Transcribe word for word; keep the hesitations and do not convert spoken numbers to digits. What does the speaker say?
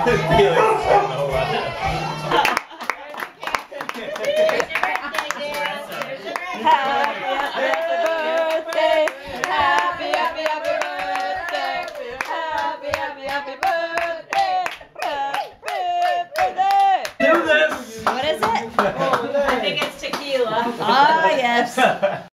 Do this! What is it? I think it's tequila. Ah, yes.